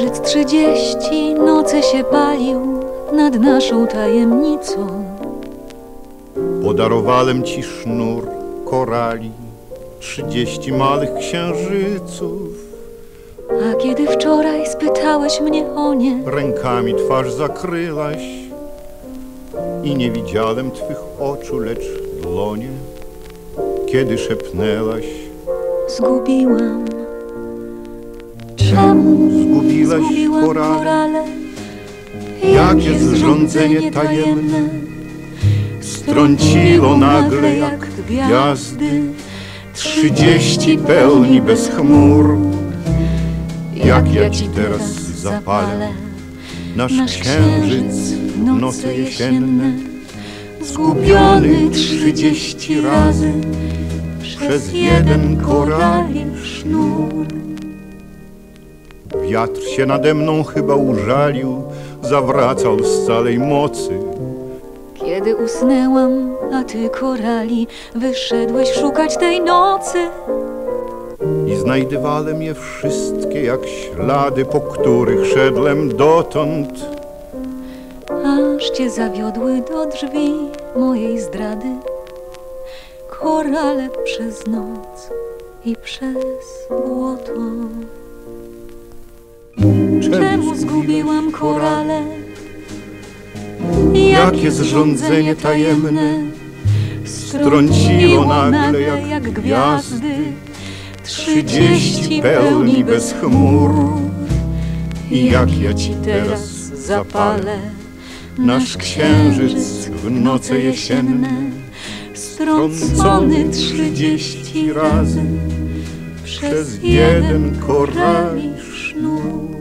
Księżyc 30 nocy się palił nad naszą tajemnicą. Podarowałem ci sznur korali, 30 małych księżyców. A kiedy wczoraj spytałeś mnie o nie, Rękami twarz zakryłaś i nie widziałem twych oczu, lecz dłonie, kiedy szepnęłaś: zgubiłam. Czemu zgubiłaś zgubiłam korale? Jakie zrządzenie tajemne strąciło nagle jak gwiazdy 30 pełni bez chmur. Jak ja ci teraz zapalę nasz księżyc w noce jesienne, zgubiony 30 razy przez jeden korali sznur. Wiatr się nade mną chyba użalił, zawracał z całej mocy. Kiedy usnęłam, a ty korali wyszedłeś szukać tej nocy. I znajdywałem je wszystkie jak ślady, po których szedłem dotąd. Aż cię zawiodły do drzwi mojej zdrady korale przez noc i przez błoto. Czemu zgubiłam korale? Jakie zrządzenie tajemne strąciło nagle jak gwiazdy 30 pełni bez chmur. I jak ja ci teraz zapalę nasz księżyc w noce jesienne, strącony 30 razy przez jeden korali sznur.